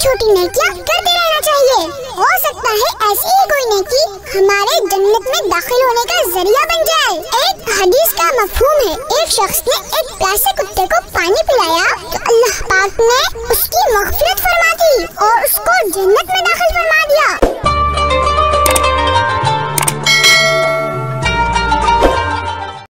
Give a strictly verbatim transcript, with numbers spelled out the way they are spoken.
छोटी नेकियां करते रहना चाहिए। हो सकता है ऐसी ही कोई नेकी हमारे जन्नत में दाखिल होने का जरिया बन जाए। एक हदीस का मफहूम है, एक शख्स ने एक प्यासे कुत्ते को पानी पिलाया तो अल्लाह पाक ने